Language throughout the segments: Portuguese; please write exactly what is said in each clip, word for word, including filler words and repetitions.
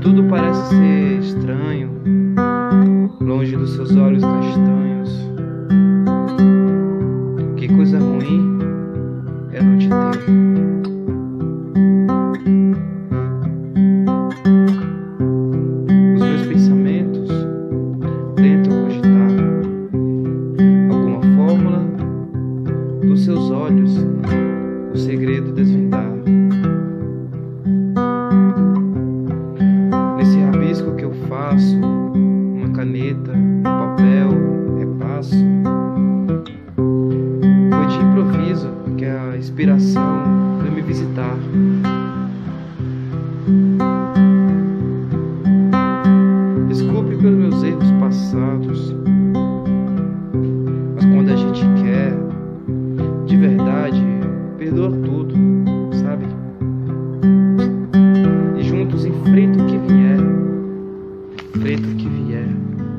tudo parece ser estranho, longe dos seus olhos castanhos. Que coisa ruim é não te ter. Os meus pensamentos tentam cogitar alguma fórmula dos seus olhos, o segredo desvendar. Nesse rabisco que eu faço, uma caneta, um papel, repasso, foi de improviso que a inspiração veio me visitar. Desculpe pelos meus erros passados, mas quando a gente quer de verdade, perdoa tudo, sabe? E juntos enfrenta o que vier, enfrenta o que vier.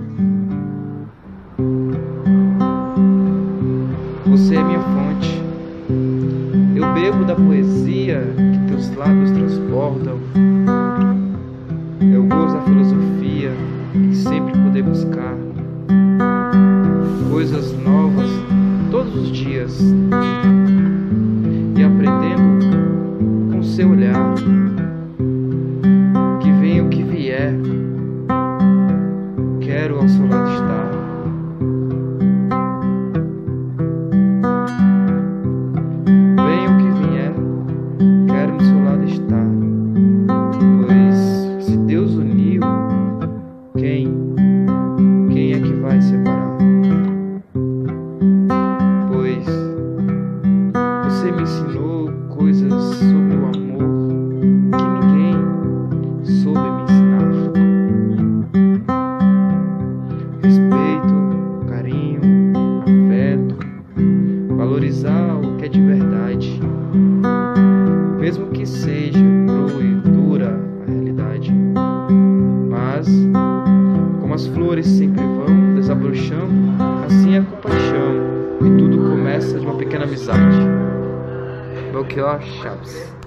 Você é minha fonte, eu bebo da poesia que teus lábios transbordam. É o gozo da filosofia que sempre poder buscar coisas novas todos os dias e aprendendo com seu olhar. Que venha o que vier, quero ao seu lado estar. Venha o que vier, quero no seu lado estar. Pois se Deus uniu, quem, quem é que vai separar? Pois você me ensinou coisas sobre o amor que ninguém soube me ensinar. Respeito, carinho, afeto, valorizar o que é de verdade, mesmo que seja crua e dura a realidade. Mas, como as flores sempre vão desabrochando, assim é a compaixão, e tudo começa de uma pequena amizade. Belchior Chaves.